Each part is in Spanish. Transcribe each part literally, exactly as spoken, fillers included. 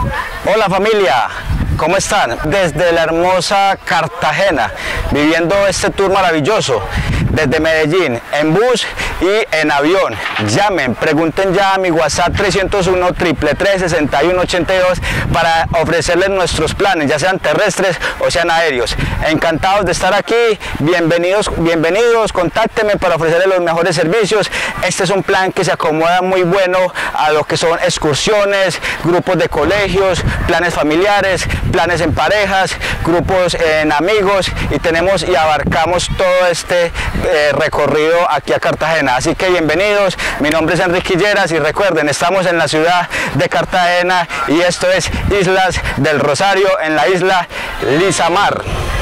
Hola familia, ¿cómo están? Desde la hermosa Cartagena, viviendo este tour maravilloso, desde Medellín, en bus y en avión. Llamen, pregunten ya a mi WhatsApp trescientos uno, tres tres tres, sesenta y uno ochenta y dos para ofrecerles nuestros planes, ya sean terrestres o sean aéreos. Encantados de estar aquí, bienvenidos, bienvenidos, contáctenme para ofrecerles los mejores servicios. Este es un plan que se acomoda muy bueno a lo que son excursiones, grupos de colegios, planes familiares, planes en parejas, grupos en amigos, y tenemos y abarcamos todo este eh, recorrido aquí a Cartagena. Así que bienvenidos, mi nombre es Enrique Lleras y recuerden, estamos en la ciudad de Cartagena y esto es Islas del Rosario, en la isla Lizamar.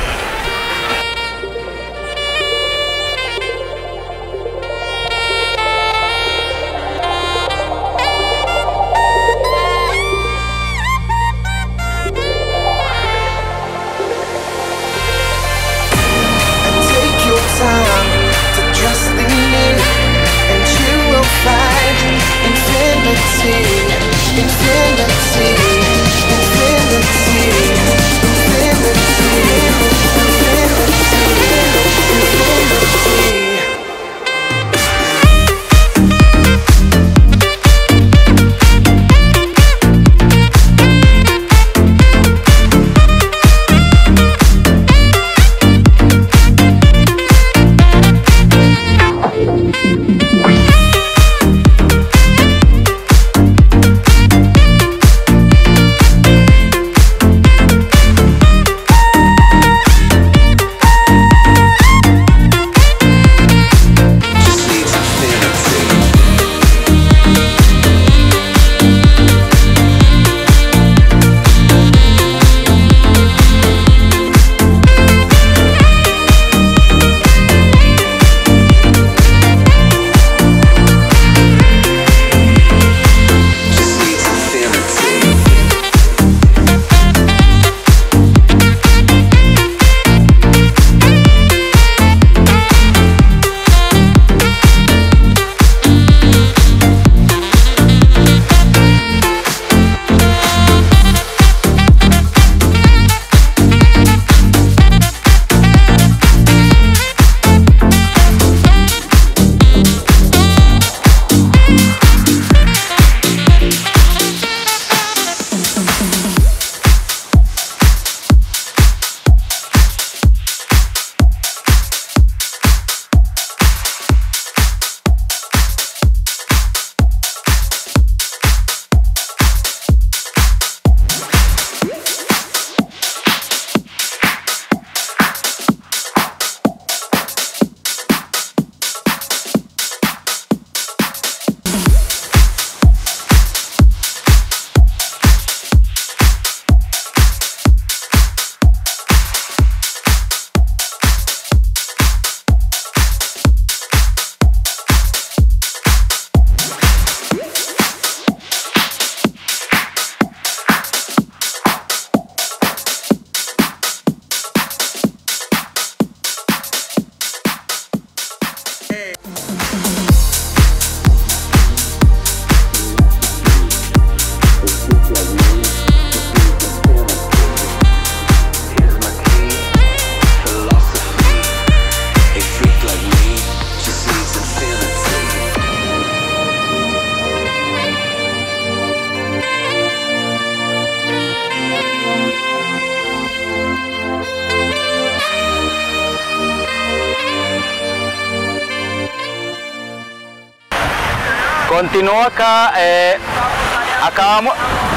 Continúo acá, eh, acabamos,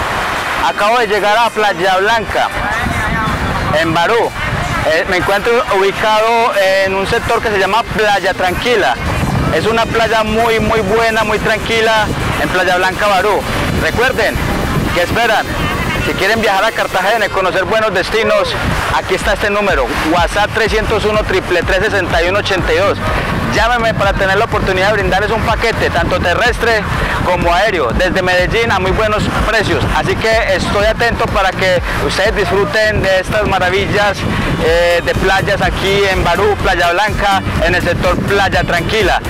acabo de llegar a Playa Blanca, en Barú. Eh, me encuentro ubicado en un sector que se llama Playa Tranquila. Es una playa muy muy buena, muy tranquila en Playa Blanca, Barú. Recuerden, ¿qué esperan? Si quieren viajar a Cartagena y conocer buenos destinos, aquí está este número, WhatsApp trescientos uno, tres tres tres, sesenta y uno ochenta y dos. Llámeme para tener la oportunidad de brindarles un paquete, tanto terrestre como aéreo, desde Medellín a muy buenos precios. Así que estoy atento para que ustedes disfruten de estas maravillas eh, de playas aquí en Barú, Playa Blanca, en el sector Playa Tranquila.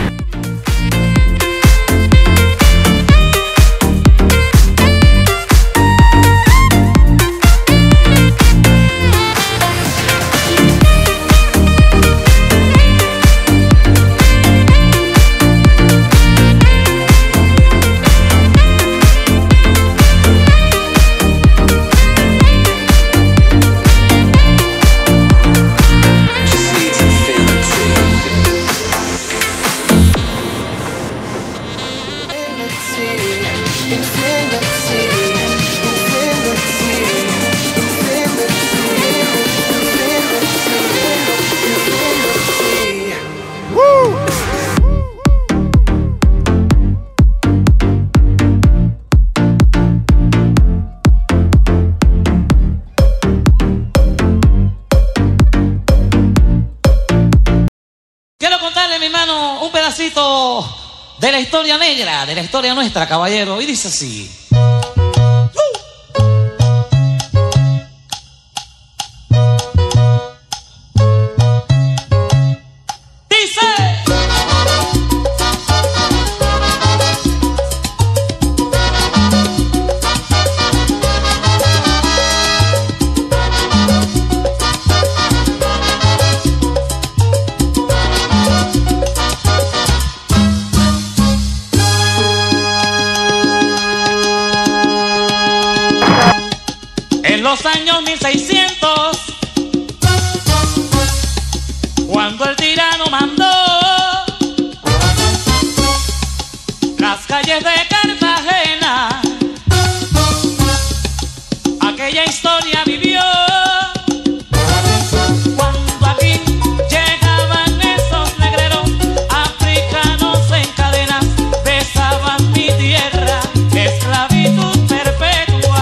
pedacito de la historia negra, de la historia nuestra, caballero, y dice así. En los años mil seiscientos, cuando el tirano mandó las calles de Cartagena, aquella historia vivió. Cuando aquí llegaban esos negreros africanos en cadenas, besaban mi tierra, esclavitud perpetua.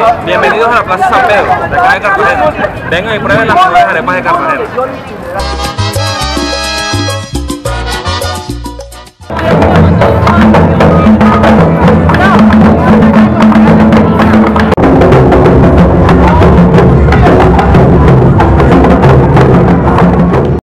Bienvenidos a la Plaza San Pedro, de acá de Cartagena. Vengan y prueben las mejores arepas de Cartagena.